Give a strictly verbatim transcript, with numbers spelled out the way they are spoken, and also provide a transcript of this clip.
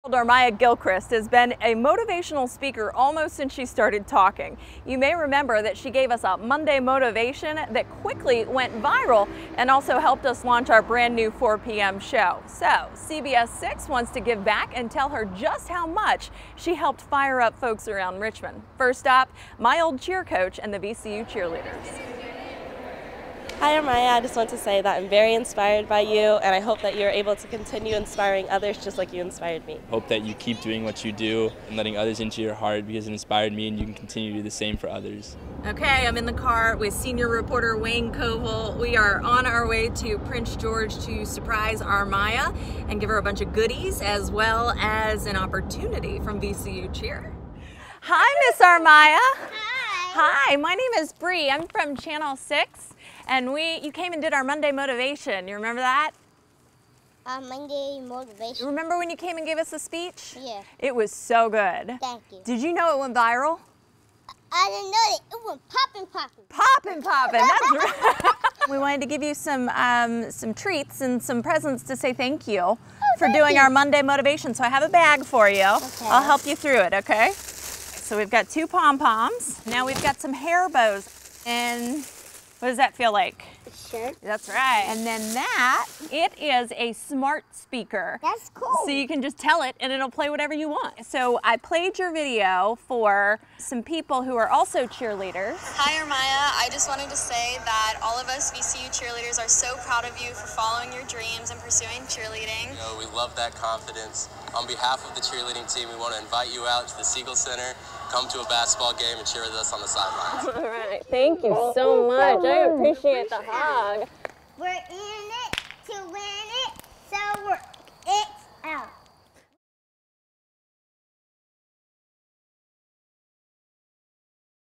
Armaya Gilchrist has been a motivational speaker almost since she started talking. You may remember that she gave us a Monday motivation that quickly went viral and also helped us launch our brand new four p m show. So C B S six wants to give back and tell her just how much she helped fire up folks around Richmond. First up, my old cheer coach and the V C U cheerleaders. Hi Armaya, I just want to say that I'm very inspired by you, and I hope that you're able to continue inspiring others just like you inspired me. Hope that you keep doing what you do and letting others into your heart, because it inspired me and you can continue to do the same for others. Okay, I'm in the car with senior reporter Wayne Koval. We are on our way to Prince George to surprise Armaya and give her a bunch of goodies as well as an opportunity from V C U Cheer. Hi, Miss Armaya. Hi. Hi, my name is Bree. I'm from Channel six, and we you came and did our Monday motivation. You remember that? Uh, Monday motivation. Remember when you came and gave us a speech? Yeah. It was so good. Thank you. Did you know it went viral? I didn't know that. It went popping, popping. Poppin' poppin', that's right. We wanted to give you some um, some treats and some presents to say thank you oh, for thank doing you. our Monday motivation. So I have a bag for you. Okay. I'll help you through it, okay? So we've got two pom-poms. Now we've got some hair bows. And what does that feel like? Sure. That's right. And then that, it is a smart speaker. That's cool. So you can just tell it and it'll play whatever you want. So I played your video for some people who are also cheerleaders. Hi Armaya, I just wanted to say that all of us V C U cheerleaders are so proud of you for following your dreams and pursuing cheerleading. You know, we love that confidence. On behalf of the cheerleading team, we want to invite you out to the Siegel Center. Come to a basketball game and cheer with us on the sidelines. All right, thank you so much. I appreciate the hug. We're in